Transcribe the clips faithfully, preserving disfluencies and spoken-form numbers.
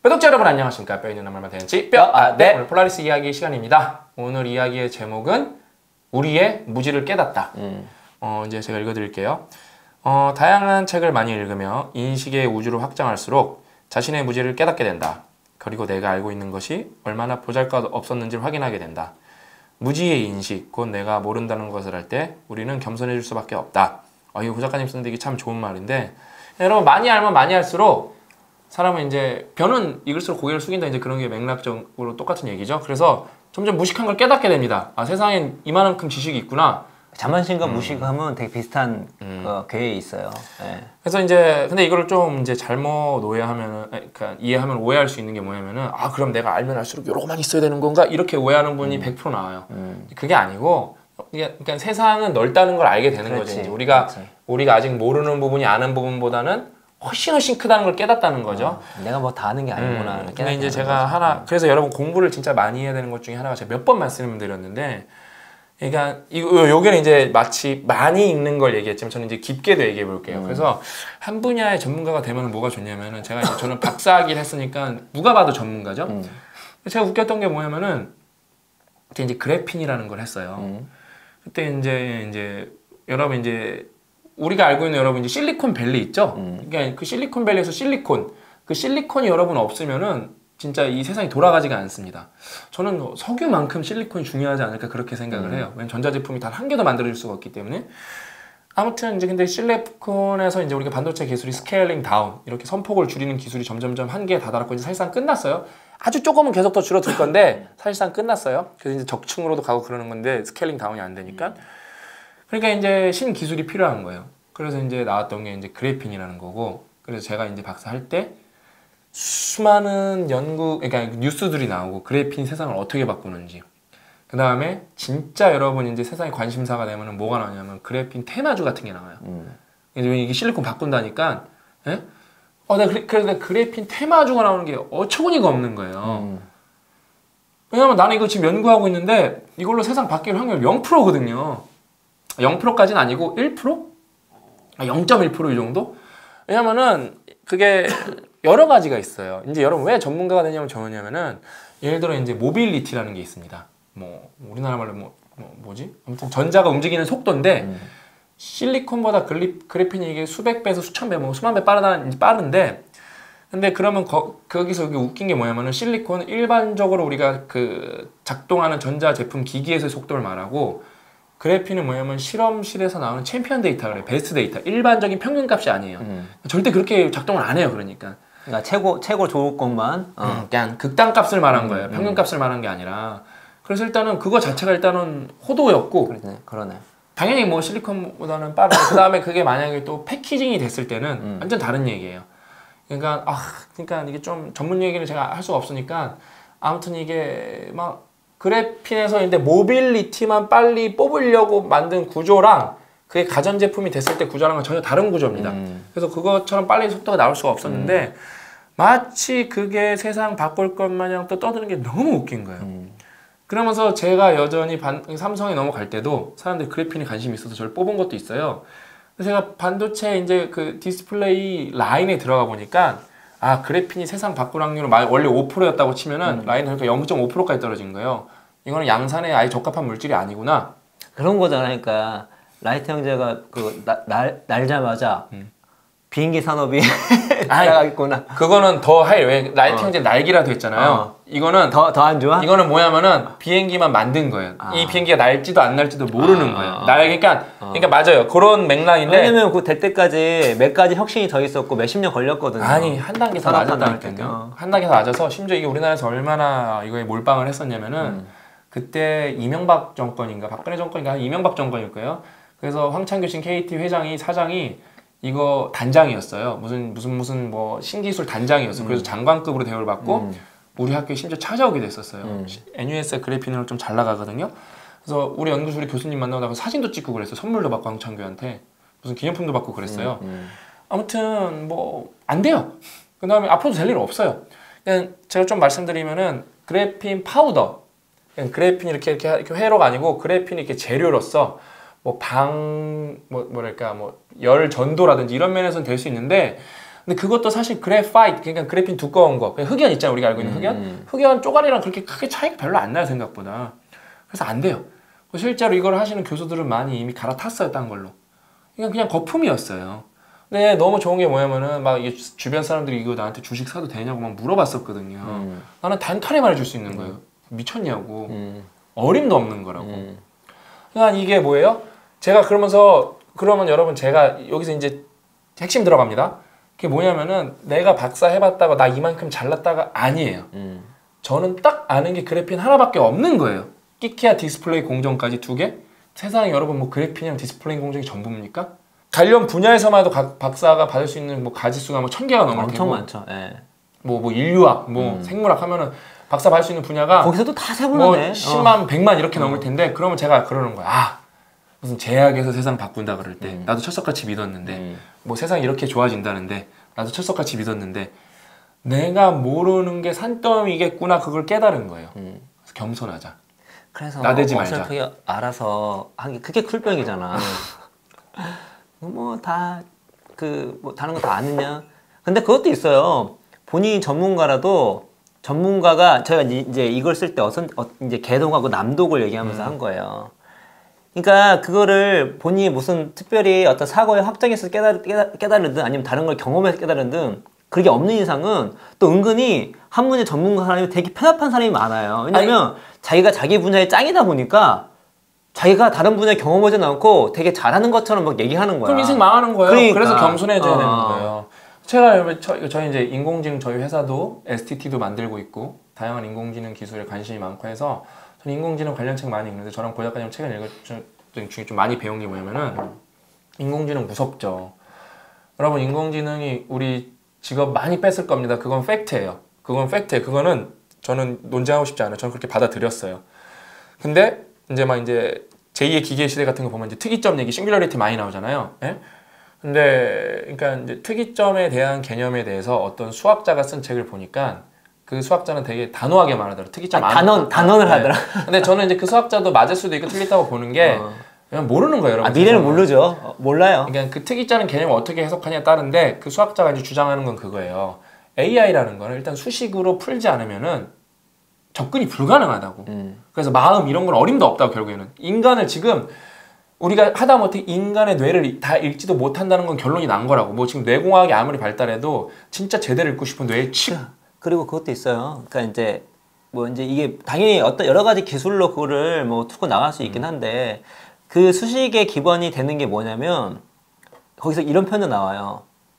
구독자 여러분 안녕하십니까? 뼈 있는 말만 되는지 뼈 아 네 오늘 폴라리스 이야기 시간입니다. 오늘 이야기의 제목은 우리의 무지를 깨닫다. 음. 어 이제 제가 읽어드릴게요. 어 다양한 책을 많이 읽으며 인식의 우주를 확장할수록 자신의 무지를 깨닫게 된다. 그리고 내가 알고 있는 것이 얼마나 보잘것 없었는지를 확인하게 된다. 무지의 인식, 곧 내가 모른다는 것을 할 때 우리는 겸손해질 수밖에 없다. 어, 이거 구 작가님 쓰는데 이게 참 좋은 말인데, 여러분 많이 알면 많이 할수록 사람은 이제 변은 익을수록 고개를 숙인다, 이제 그런 게 맥락적으로 똑같은 얘기죠. 그래서 점점 무식한 걸 깨닫게 됩니다. 아, 세상엔 이만큼 지식이 있구나. 자만심과 음. 무식함은 되게 비슷한 음. 어, 궤에 있어요. 네. 그래서 이제 근데 이거를 좀 이제 잘못 오해하면은, 그러니까 이해하면 오해할 수 있는 게 뭐냐면은, 아 그럼 내가 알면 알수록 요러고만 있어야 되는 건가, 이렇게 오해하는 분이 음. 백 퍼센트 나와요. 음. 그게 아니고, 그러니까 세상은 넓다는 걸 알게 되는 그렇지. 거지. 이제 우리가 그렇지. 우리가 아직 모르는 부분이 아는 부분보다는 훨씬 훨씬 크다는 걸 깨닫다는 거죠. 어, 내가 뭐 다 아는 게 아니구나. 음, 근데 이제 제가 거죠. 하나, 그래서 여러분 공부를 진짜 많이 해야 되는 것 중에 하나가 제가 몇 번 말씀드렸는데, 그러니까 이거 요게는 이제 마치 많이 읽는 걸 얘기했지만 저는 이제 깊게도 얘기해 볼게요. 음. 그래서 한 분야의 전문가가 되면 뭐가 좋냐면은, 제가 이제 저는 박사학위를 했으니까 누가 봐도 전문가죠. 음. 제가 웃겼던 게 뭐냐면은 그때 이제 그래핀이라는 걸 했어요. 음. 그때 이제 이제 여러분 이제 우리가 알고 있는 여러분 이제 실리콘밸리 있죠? 음. 그러니까 그 실리콘밸리에서 실리콘, 그 실리콘이 여러분 없으면은 진짜 이 세상이 돌아가지가 않습니다. 저는 석유만큼 실리콘이 중요하지 않을까 그렇게 생각을 음. 해요. 왜냐면 전자제품이 단 한 개도 만들어질 수가 없기 때문에. 아무튼 이제 근데 실리콘에서 이제 우리가 반도체 기술이 스케일링 다운, 이렇게 선폭을 줄이는 기술이 점점점 한계에 다다랐고 이제 사실상 끝났어요. 아주 조금은 계속 더 줄어들 건데 사실상 끝났어요. 그래서 이제 적층으로도 가고 그러는 건데 스케일링 다운이 안 되니까. 그러니까 이제 신기술이 필요한 거예요. 그래서 이제 나왔던 게 이제 그래핀이라는 거고, 그래서 제가 이제 박사 할 때 수많은 연구, 그러니까 뉴스들이 나오고 그래핀이 세상을 어떻게 바꾸는지, 그 다음에 진짜 여러분 이제 세상에 관심사가 되면은 뭐가 나오냐면 그래핀 테마주 같은 게 나와요. 음. 이게 실리콘 바꾼다니까, 예? 어, 내가 그래, 그래서 그래핀 테마주가 나오는 게 어처구니가 없는 거예요. 음. 왜냐면 나는 이거 지금 연구하고 있는데 이걸로 세상 바뀔 확률 영 퍼센트거든요. 영 퍼센트까지는 아니고 일 퍼센트? 영 점 일 퍼센트 이 정도? 왜냐면은 그게 여러 가지가 있어요. 이제 여러분 왜 전문가가 되냐면 저냐면은, 예를 들어 이제 모빌리티라는 게 있습니다. 뭐 우리나라 말로 뭐, 뭐 뭐지? 아무튼 전자가 움직이는 속도인데 음. 실리콘보다 글리, 그래핀이 이게 수백 배에서 수천 배, 뭐 수만 배 빠르다, 빠른데, 근데 그러면 거, 거기서 여기 웃긴 게 뭐냐면은 실리콘은 일반적으로 우리가 그 작동하는 전자 제품 기기에서의 속도를 말하고, 그래핀은 뭐냐면 실험실에서 나오는 챔피언 데이터, 그래, 베스트 데이터, 일반적인 평균값이 아니에요. 음. 절대 그렇게 작동을 안 해요. 그러니까 그러니까 최고 최고 좋을 것만 어. 음, 그냥 극단값을 말한 거예요. 음, 평균값을 음. 말한 게 아니라. 그래서 일단은 그거 자체가 일단은 호도였고, 그러네, 그러네. 당연히 뭐 실리콘보다는 빠르고, 그 다음에 그게 만약에 또 패키징이 됐을 때는 음. 완전 다른 얘기예요. 그러니까 아 그러니까 이게 좀 전문 얘기를 제가 할 수가 없으니까, 아무튼 이게 막 그래핀에서 이제 모빌리티만 빨리 뽑으려고 만든 구조랑 그게 가전제품이 됐을 때 구조랑은 전혀 다른 구조입니다. 음. 그래서 그것처럼 빨리 속도가 나올 수가 없었는데 음. 마치 그게 세상 바꿀 것 마냥 또 떠드는 게 너무 웃긴 거예요. 음. 그러면서 제가 여전히 반, 삼성에 넘어갈 때도 사람들이 그래핀에 관심이 있어서 저를 뽑은 것도 있어요. 그래서 제가 반도체 이제 그 디스플레이 라인에 들어가 보니까, 아 그래핀이 세상 바꿀 확률은 원래 오 퍼센트였다고 치면은 음. 라인은 그러니까 영 점 오 퍼센트까지 떨어진 거예요. 이거는 양산에 아예 적합한 물질이 아니구나. 그런 거잖아. 그러니까 라이트 형제가 그 나, 날 날자마자 음. 비행기 산업이 따라가겠구나. 그거는 더 하이. 왜 라이트 어. 형제 날기라도 했잖아요. 어. 이거는 더 더 안 좋아? 이거는 뭐냐면은 비행기만 만든 거예요. 아. 이 비행기가 날지도 안 날지도 모르는 아. 거예요. 날 그러니까 어. 그러니까 맞아요. 그런 맥락인데. 왜냐면 그 될 때까지 몇 가지 혁신이 더 있었고 몇십 년 걸렸거든요. 아니 한 단계 더 낮았다니까요. 한 단계 더 낮아서 심지어 이게 우리나라에서 얼마나 이거에 몰빵을 했었냐면은. 음. 그때 이명박 정권인가 박근혜 정권인가 이명박 정권일 거예요. 그래서 황창규 케이티 회장이 사장이 이거 단장이었어요. 무슨 무슨 무슨 뭐 신기술 단장이었어. 음. 그래서 장관급으로 대우를 받고 음. 우리 학교에 심지어 찾아오기도 했었어요. 음. 엔유에스의 그래핀으로 좀 잘 나가거든요. 그래서 우리 연구소리 교수님 만나다가 사진도 찍고 그랬어요. 선물도 받고 황창규한테 무슨 기념품도 받고 그랬어요. 음. 음. 아무튼 뭐 안 돼요. 그 다음에 앞으로도 될 일 없어요. 그냥 제가 좀 말씀드리면은 그래핀 파우더, 그래핀이 이렇게 이렇게, 이렇게 회로가 아니고 그래핀이 이렇게 재료로서 뭐 방 뭐 뭐랄까 뭐 열 전도라든지 이런 면에서는 될 수 있는데, 근데 그것도 사실 그래파이트, 그러니까 그래핀 두꺼운 거, 흑연 있잖아요. 우리가 알고 있는 흑연. 음. 흑연 쪼가리랑 그렇게 크게 차이가 별로 안 나요, 생각보다. 그래서 안 돼요. 실제로 이걸 하시는 교수들은 많이 이미 갈아탔어요, 딴 걸로. 그냥 그냥 거품이었어요. 근데 너무 좋은 게 뭐냐면은 막 주변 사람들이 이거 나한테 주식 사도 되냐고 막 물어봤었거든요. 음. 나는 단칼에 말해줄 수 있는 거예요. 미쳤냐고. 음. 어림도 없는 거라고. 음. 그러니까 이게 뭐예요? 제가 그러면서 그러면 여러분 제가 여기서 이제 핵심 들어갑니다. 그게 뭐냐면은 내가 박사 해봤다가 나 이만큼 잘났다가 아니에요. 음. 저는 딱 아는 게 그래핀 하나밖에 없는 거예요. 끼케야 디스플레이 공정까지 두 개? 세상에 여러분 뭐 그래핀이랑 디스플레이 공정이 전부입니까? 관련 분야에서만 해도 각 박사가 받을 수 있는 뭐 가지수가 뭐 천 개가 넘을 테고 엄청 많죠. 예. 뭐, 뭐 인류학, 뭐 음. 생물학 하면은 박사 받을 수 있는 분야가 거기서도 다 세분화네. 뭐 십만, 어. 백만 이렇게 어. 넘을 텐데 그러면 제가 그러는 거야. 아, 무슨 제약에서 세상 바꾼다 그럴 때 음. 나도 철석같이 믿었는데 음. 뭐 세상이 이렇게 좋아진다는데 나도 철석같이 믿었는데 내가 모르는 게 산더미겠구나 그걸 깨달은 거예요. 음. 그래서 겸손하자. 그래서 나대지 말자. 어설프게 알아서 하기 그게 쿨병이잖아. 뭐 다 그 뭐 다른 거 다 아느냐. 근데 그것도 있어요. 본인이 전문가라도 전문가가 제가 이제 이걸 쓸 때 어선 어, 이제 개독하고 남독을 얘기하면서 음. 한 거예요. 그러니까 그거를 본인이 무슨 특별히 어떤 사고의 확정에서 깨달, 깨달, 깨달은 듯 아니면 다른 걸 경험해서 깨달은 듯 그게 없는 이상은 또 은근히 한 분야의 전문가 사람이 되게 편협한 사람이 많아요. 왜냐면 아니, 자기가 자기 분야의 짱이다 보니까 자기가 다른 분야에 경험하지 않고 되게 잘하는 것처럼 막 얘기하는 거야. 그럼 인생 망하는 거예요. 그러니까. 그래서 겸손해져야 어. 되는 거예요. 제가 저, 저희 이제 인공지능 저희 회사도 에스티티도 만들고 있고 다양한 인공지능 기술에 관심이 많고 해서 저는 인공지능 관련 책 많이 읽는데 저랑 고 작가님 책을 읽은 중에 좀 많이 배운 게 뭐냐면은 인공지능 무섭죠. 여러분 인공지능이 우리 직업 많이 뺐을 겁니다. 그건 팩트예요. 그건 팩트예요. 그거는 저는 논쟁하고 싶지 않아요. 저는 그렇게 받아들였어요. 근데 이제 막 이제 제이의 기계 시대 같은 거 보면 이제 특이점 얘기, 싱귤러리티 많이 나오잖아요. 예? 근데 그러니까 이제 특이점에 대한 개념에 대해서 어떤 수학자가 쓴 책을 보니까 그 수학자는 되게 단호하게 말하더라. 특이점 아, 단언 단언을 네. 하더라. 근데 저는 이제 그 수학자도 맞을 수도 있고 틀리다고 보는 게 어. 그냥 모르는 거예요, 여러분. 아, 미래는 모르죠. 어, 몰라요. 그러니까 그 특이자는 개념을 어떻게 해석하냐에 따른데 그 수학자가 이제 주장하는 건 그거예요. 에이아이라는 거는 일단 수식으로 풀지 않으면은 접근이 불가능하다고. 음. 그래서 마음 이런 건 어림도 없다고 결국에는. 인간을 지금 우리가 하다못해 인간의 뇌를 다 읽지도 못한다는 건 결론이 난 거라고. 뭐 지금 뇌공학이 아무리 발달해도 진짜 제대로 읽고 싶은 뇌의 칩. 그리고 그것도 있어요. 그러니까 이제 뭐 이제 이게 당연히 어떤 여러 가지 기술로 그거를 뭐 투고 나갈 수 있긴 한데 그 수식의 기본이 되는 게 뭐냐면 거기서 이런 표현도 나와요.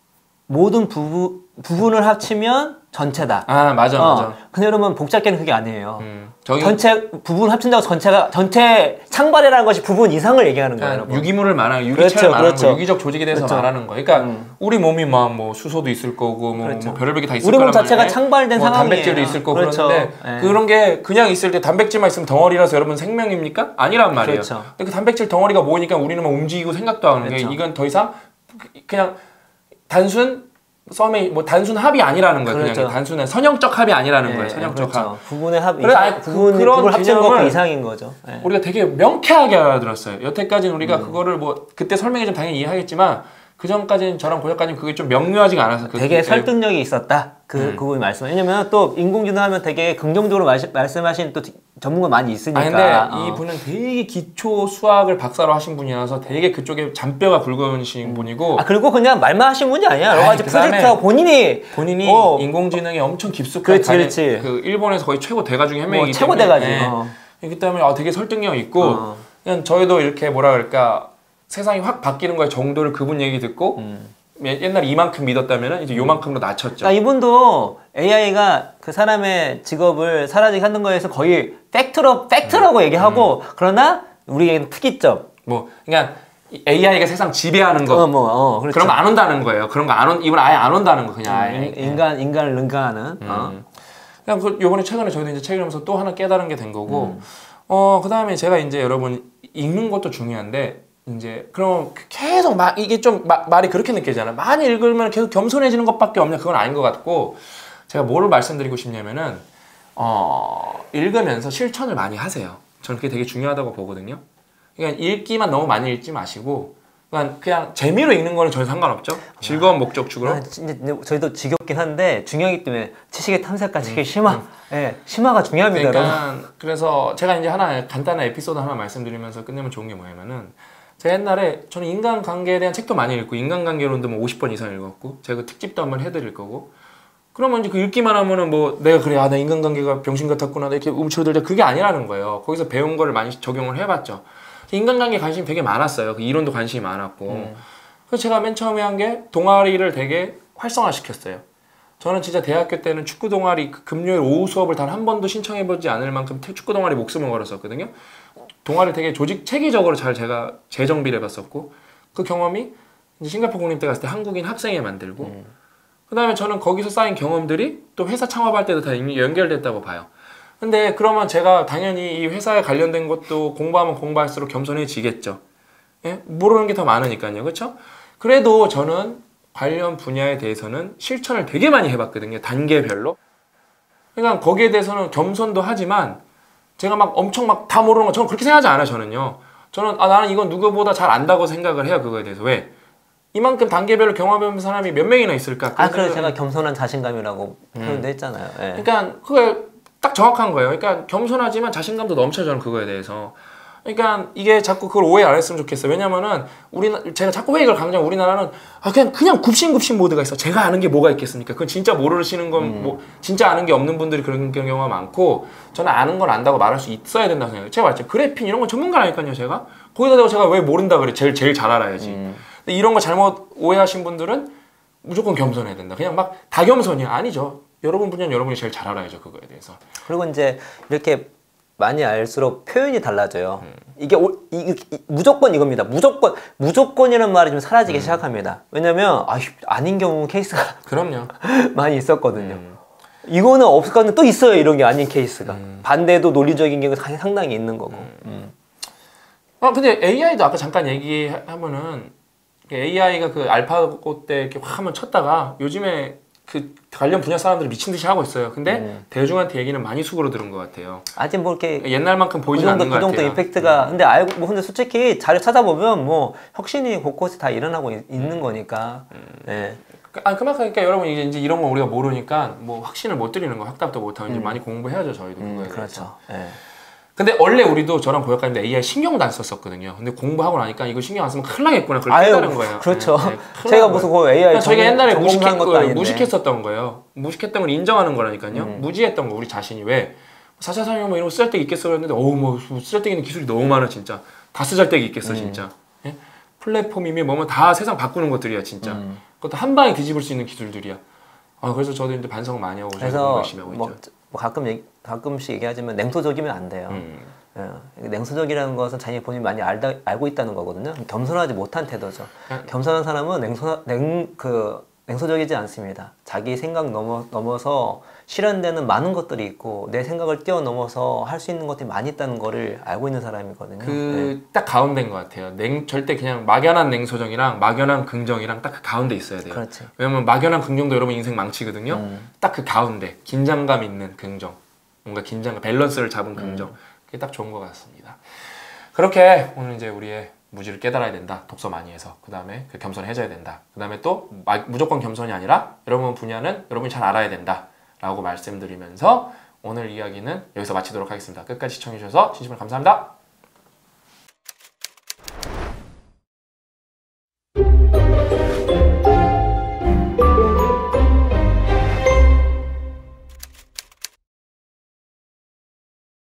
모든 부부, 부분을 합치면 전체다. 아 맞아 어. 맞아. 근데 여러분 복잡게는 그게 아니에요. 음. 저기... 전체 부분 합친다고 전체가 전체 창발이라는 것이 부분 이상을 얘기하는 거예요. 여러분. 유기물을 말하는 유기체를 그렇죠, 말하는 그렇죠. 거, 유기적 조직에 대해서 그렇죠. 말하는 거. 그러니까 음. 우리 몸이 막 뭐 수소도 있을 거고 뭐, 그렇죠. 뭐 별의별 게 다 있을 우리 거란 몸 자체가 말이에요. 창발된 뭐 상황이에요. 단백질도 있을 거고 그렇죠. 그런데 네. 그런 게 그냥 있을 때 단백질만 있으면 덩어리라서 여러분 생명입니까? 아니란 말이에요. 그렇죠. 근데 그 단백질 덩어리가 모이니까 우리는 막 움직이고 생각도 하는 게 그렇죠. 이건 더 이상 그냥 단순 썸의 뭐 단순 합이 아니라는 거예요. 그렇죠. 그냥 단순한 선형적 합이 아니라는 네, 거예요. 선형적 그렇죠. 합. 부분의 합 그래, 이상, 부분, 그런 합친 것 이상인 거죠. 네. 우리가 되게 명쾌하게 알아들었어요. 여태까지는 우리가 음. 그거를 뭐 그때 설명해 좀 당연히 이해하겠지만 그 전까지는 저랑 고 작가님 그게 좀 명료하지가 않아서 되게 그, 설득력이 있었다. 그 음. 그분이 말씀. 왜냐면 또 인공지능 하면 되게 긍정적으로 마시, 말씀하신 또 전문가 많이 있으니까. 아, 근데 어. 이분은 되게 기초 수학을 박사로 하신 분이라서 되게 그쪽에 잔뼈가 굵으신 음. 분이고. 아 그리고 그냥 말만 하신 분이 아니야. 여러 가지 프로젝트하고 본인이 본인이 어. 인공지능에 엄청 깊숙한 그렇지, 그렇지. 그 일본에서 거의 최고 대가 중에 한 명이기 뭐, 최고 때문에. 대가지. 네. 어. 그렇기 때문에 아, 되게 설득력 있고 어. 그냥 저희도 이렇게 뭐라 그럴까 세상이 확 바뀌는 거에 정도를 그분 얘기 듣고. 음. 옛날에 이만큼 믿었다면 이제 요만큼으로 낮췄죠. 그러니까 이분도 에이아이가 그 사람의 직업을 사라지게 하는 거에서 거의 팩트로, 팩트라고 음. 얘기하고 음. 그러나 우리에게는 특이점. 뭐 그냥 에이아이가 세상 지배하는 거 어, 뭐, 어, 그렇죠. 그런 거 안 온다는 거예요. 그런 거 안 온, 이분 아예 안 온다는 거 그냥 아예. 인, 인간, 인간을 능가하는. 음. 어. 그냥 그 요번에 최근에 저희도 이제 책을 읽으면서 또 하나 깨달은 게 된 거고 음. 어, 그 다음에 제가 이제 여러분 읽는 것도 중요한데 이제 그럼 계속 막 이게 좀 마, 말이 그렇게 느껴지잖아요. 많이 읽으면 계속 겸손해지는 것밖에 없냐? 그건 아닌 것 같고 제가 뭐를 말씀드리고 싶냐면은 어, 읽으면서 실천을 많이 하세요. 저는 그게 되게 중요하다고 보거든요. 그러니까 읽기만 너무 많이 읽지 마시고 그냥, 그냥 재미로 읽는 거는 전혀 상관없죠. 즐거운 목적 축으로. 아, 진짜 저희도 지겹긴 한데 중요하기 때문에 지식의 탐색까지 음, 심화, 음. 예, 심화가 중요합니다. 그러니까 여러분. 그래서 제가 이제 하나 간단한 에피소드 하나 말씀드리면서 끝내면 좋은 게 뭐냐면은 제가 옛날에 저는 인간관계에 대한 책도 많이 읽고 인간관계론도 뭐 오십 번 이상 읽었고 제가 그 특집도 한번 해드릴 거고 그러면 이제 그 읽기만 하면은 뭐 내가 그래 아 나 인간관계가 병신 같았구나 이렇게 움츠러들자 그게 아니라는 거예요. 거기서 배운 거를 많이 적용을 해봤죠. 인간관계 관심이 되게 많았어요. 그 이론도 관심이 많았고 음. 그래서 제가 맨 처음에 한 게 동아리를 되게 활성화시켰어요. 저는 진짜 대학교 때는 축구 동아리 그 금요일 오후 수업을 단 한 번도 신청해보지 않을 만큼 축구 동아리 목숨을 걸었었거든요. 동아리를 되게 조직 체계적으로 잘 제가 재정비를 해봤었고 그 경험이 이제 싱가포르 국립대 갔을 때 한국인 학생회 만들고 음. 그 다음에 저는 거기서 쌓인 경험들이 또 회사 창업할 때도 다 이미 연결됐다고 봐요. 근데 그러면 제가 당연히 이 회사에 관련된 것도 공부하면 공부할수록 겸손해지겠죠. 예? 모르는 게 더 많으니까요. 그렇죠? 그래도 저는 관련 분야에 대해서는 실천을 되게 많이 해봤거든요. 단계별로. 그러니까 거기에 대해서는 겸손도 하지만 제가 막 엄청 막 다 모르는 거 저는 그렇게 생각하지 않아요. 저는요. 저는 아 나는 이건 누구보다 잘 안다고 생각을 해요. 그거에 대해서. 왜? 이만큼 단계별로 경험해본 사람이 몇 명이나 있을까? 아 그래서 제가 겸손한 자신감이라고 음. 표현도 했잖아요. 예. 그러니까 그게 딱 정확한 거예요. 그러니까 겸손하지만 자신감도 넘쳐 저는 그거에 대해서. 그러니까 이게 자꾸 그걸 오해 안 했으면 좋겠어요. 왜냐면은 우리 제가 자꾸 왜 이걸 강조하면 우리나라는 아 그냥 그냥 굽신굽신 모드가 있어. 제가 아는 게 뭐가 있겠습니까? 그건 진짜 모르시는 건 음. 뭐 진짜 아는 게 없는 분들이 그런 경우가 많고 저는 아는 건 안다고 말할 수 있어야 된다고 생각해요. 제가 말했죠. 그래핀 이런 건 전문가라니까요. 제가 거기다 대고 제가 왜 모른다 그래? 제일 제일 잘 알아야지. 음. 근데 이런 거 잘못 오해하신 분들은 무조건 겸손해야 된다. 그냥 막 다 겸손이야. 아니죠. 여러분 분야는 여러분이 제일 잘 알아야죠. 그거에 대해서. 그리고 이제 이렇게 많이 알수록 표현이 달라져요. 음. 이게 오, 이, 이, 무조건 이겁니다. 무조건 무조건이라는 말이 좀 사라지기 음. 시작합니다. 왜냐면 아, 아닌 경우 케이스가 그럼요. 많이 있었거든요. 음. 이거는 없을 거는 또 있어요. 이런 게 아닌 케이스가. 음. 반대도 논리적인 경우가 상당히 있는 거고. 음. 음. 아 근데 에이아이도 아까 잠깐 얘기하면은 에이아이가 그 알파고 때 이렇게 확 한번 쳤다가 요즘에 그 관련 분야 사람들이 미친 듯이 하고 있어요. 근데 음. 대중한테 얘기는 많이 수그러들은 것 같아요. 아직 뭐 이렇게 옛날만큼 보이지 않는 것 같아요. 그 정도 이펙트가. 음. 근데 알고 뭐 근데 솔직히 자료 찾아보면 뭐 혁신이 곳곳에 다 일어나고 있, 있는 거니까. 음. 네. 아 그만큼 그러니까 여러분 이제, 이제 이런 거 우리가 모르니까 뭐 확신을 못 드리는 거 확답도 못 하고 음. 이제 많이 공부해야죠 저희도 음, 그거에 그렇죠. 네. 근데 원래 우리도 저랑 고약가인데 에이아이 신경도 안 썼었거든요. 근데 공부하고 나니까 이거 신경 안 쓰면 큰일 나겠구나. 그걸 깨달은 거예요. 그렇죠. 네, 네, 제가 무슨 그 에이아이 그러니까 저희가 옛날에 무식했, 무식했, 그, 무식했었던 거예요. 무식했던 걸 인정하는 거라니까요. 음. 무지했던 거 우리 자신이 왜 사 차 산업혁명 뭐 이런 거 쓰잘데기 있겠어 그랬는데 어우 뭐 쓰잘데기 있는 기술이 너무 많아 진짜. 다 쓰잘데기 있겠어 음. 진짜. 예? 플랫폼이며 뭐면 다 세상 바꾸는 것들이야 진짜. 음. 그것도 한 방에 뒤집을 수 있는 기술들이야. 아 그래서 저도 이제 반성 많이 하고 그래서 열심히 하고 뭐, 있죠. 뭐 가끔 얘기, 가끔씩 얘기하지만 냉소적이면 안 돼요. 음. 예, 냉소적이라는 것은 자기 본인이 많이 알다, 알고 있다는 거거든요. 겸손하지 못한 태도죠. 음. 겸손한 사람은 냉소, 냉, 그, 냉소적이지 않습니다. 자기 생각 넘어, 넘어서 실현되는 많은 것들이 있고 내 생각을 뛰어넘어서 할 수 있는 것들이 많이 있다는 거를 알고 있는 사람이거든요. 그 딱 네. 가운데인 것 같아요. 냉, 절대 그냥 막연한 냉소적이랑 막연한 긍정이랑 딱 그 가운데 있어야 돼요. 그렇지. 왜냐면 막연한 긍정도 여러분 인생 망치거든요. 음. 딱 그 가운데 긴장감 있는 긍정, 뭔가 긴장감, 밸런스를 잡은 긍정. 음. 그게 딱 좋은 것 같습니다. 그렇게 오늘 이제 우리의 무지를 깨달아야 된다. 독서 많이 해서. 그 다음에 그 겸손해져야 된다. 그 다음에 또 무조건 겸손이 아니라 여러분 분야는 여러분이 잘 알아야 된다. 라고 말씀드리면서 오늘 이야기는 여기서 마치도록 하겠습니다. 끝까지 시청해주셔서 진심으로 감사합니다.